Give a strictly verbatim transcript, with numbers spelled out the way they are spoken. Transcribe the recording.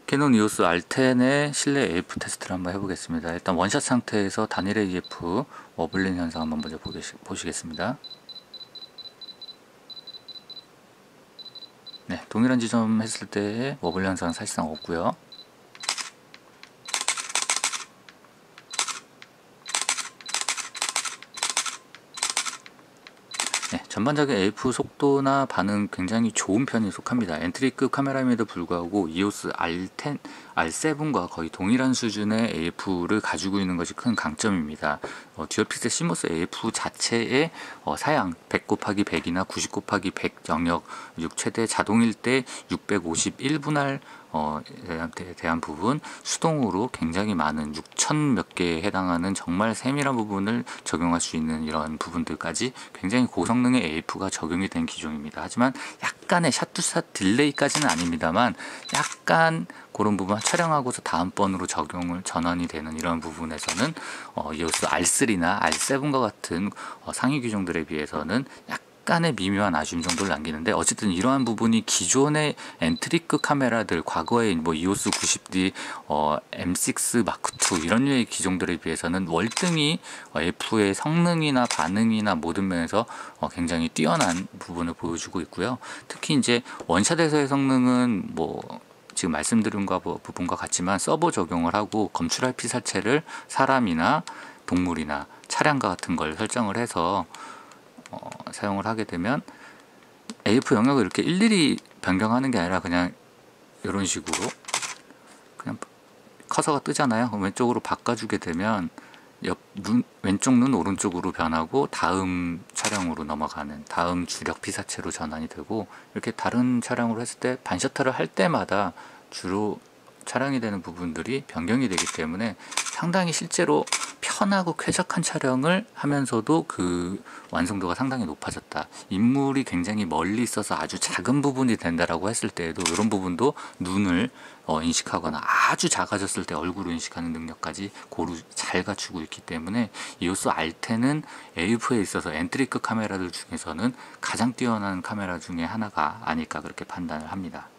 캐논 이오스 알 텐의 실내 에이에프 테스트를 한번 해보겠습니다. 일단 원샷 상태에서 단일 에이에프 워블링 현상 한번 먼저 보시겠습니다. 네, 동일한 지점 했을 때의 워블 현상은 사실상 없고요. 네, 전반적인 에이에프 속도나 반응 굉장히 좋은 편에 속합니다. 엔트리급 카메라임에도 불구하고 이오스 알 텐, 알 세븐과 거의 동일한 수준의 에이에프를 가지고 있는 것이 큰 강점입니다. 어, 듀얼픽셀 시모스 에이에프 자체의 어, 사양 백 곱하기 백이나 구십 곱하기 백 영역 육 최대 자동일 때 육백오십일 분할 어, 에 대한 부분, 수동으로 굉장히 많은 육천 몇 개에 해당하는 정말 세밀한 부분을 적용할 수 있는 이런 부분들까지 굉장히 고성능의 에이에프가 적용이 된 기종입니다. 하지만 약간의 샷투샷 딜레이까지는 아닙니다만 약간 그런 부분 촬영하고서 다음번으로 적용을 전환이 되는 이런 부분에서는 어, 이오스 알 쓰리나 알 세븐과 같은 어, 상위 기종들에 비해서는 약간 약간의 미묘한 아쉬움 정도를 남기는데, 어쨌든 이러한 부분이 기존의 엔트리급 카메라들, 과거의 뭐 이오스 구십 디, 어, 엠 식스 마크 투 이런 류의 기종들에 비해서는 월등히 어, 에프의 성능이나 반응이나 모든 면에서 어, 굉장히 뛰어난 부분을 보여주고 있고요. 특히 이제 원샷에서의 성능은 뭐 지금 말씀드린 부분과 같지만 서버 적용을 하고 검출할 피사체를 사람이나 동물이나 차량과 같은 걸 설정을 해서 어, 사용을 하게 되면 에이에프 영역을 이렇게 일일이 변경하는 게 아니라 그냥 이런 식으로 그냥 커서가 뜨잖아요. 왼쪽으로 바꿔주게 되면 옆 눈, 왼쪽 눈 오른쪽으로 변하고 다음 차량으로 넘어가는, 다음 주력 피사체로 전환이 되고, 이렇게 다른 차량으로 했을 때 반셔터를 할 때마다 주로 촬영이 되는 부분들이 변경이 되기 때문에 상당히 실제로 편하고 쾌적한 촬영을 하면서도 그 완성도가 상당히 높아졌다. 인물이 굉장히 멀리 있어서 아주 작은 부분이 된다라고 했을 때에도 이런 부분도 눈을 어, 인식하거나 아주 작아졌을 때 얼굴을 인식하는 능력까지 고루 잘 갖추고 있기 때문에 이오스 알 텐은 에이에프에 있어서 엔트리급 카메라들 중에서는 가장 뛰어난 카메라 중에 하나가 아닐까 그렇게 판단을 합니다.